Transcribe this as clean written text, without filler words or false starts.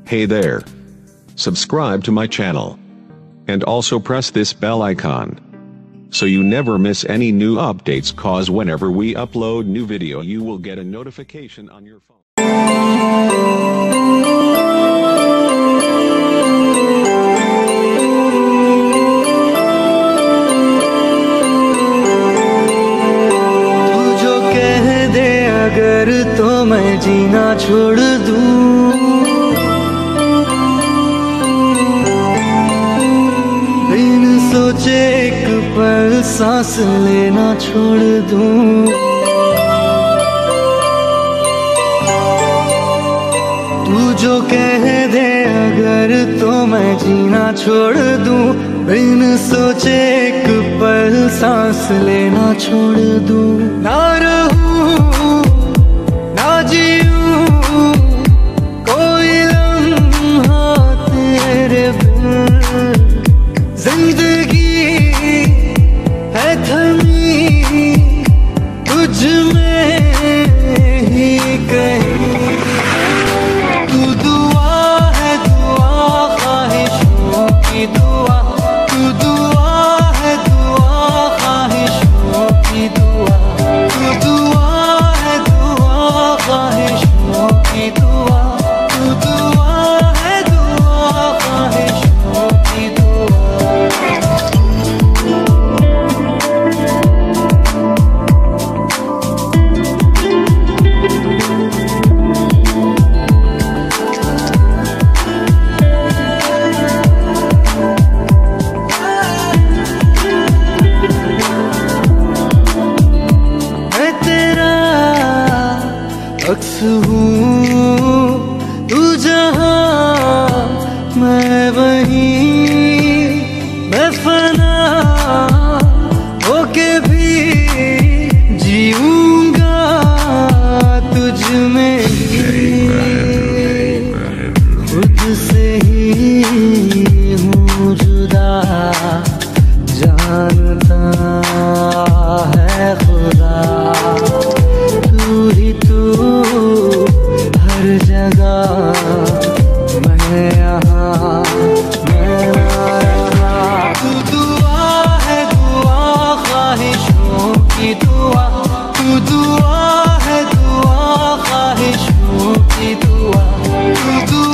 Hey there. Subscribe to my channel. And also press this bell icon, so you never miss any new updates, cause whenever we upload new video you will get a notification on your phone. तू जो कह दे अगर तो मैं जीना छोड़ दूं, बिन सोचे एक पल सांस लेना छोड़ दूं। तू जो कह दे अगर तो मैं जीना छोड़ दूं, बिन सोचे एक पल सांस लेना छोड़ दूं। ना रहूं ना जीऊं कोई लम्हा तेरे बिन, जिंदगी है थमी तुझ में ही कहीं। तू दुआ है दुआ ख्वाहिशों की दुआ, तू दुआ है दुआ ख्वाहिशों की दुआ, तू दुआ है दुआ ख्वाहिशों की दुआ, तू दुआ है दुआ ख्वाहिशों की दुआ। अक्स हूँ तू जहाँ मैं वहीं, मैं फना होके भी जीऊंगा तुझ में ही। खुद से ही हूँ जुदा जानता है खुदा, तू ही तू हर जगह, मैं यहाँ मैं ना यहाँ। तू दुआ है दुआ ख्वाहिशों की दुआ, तू दुआ है दुआ ख्वाहिशों की दुआ, तू दुआ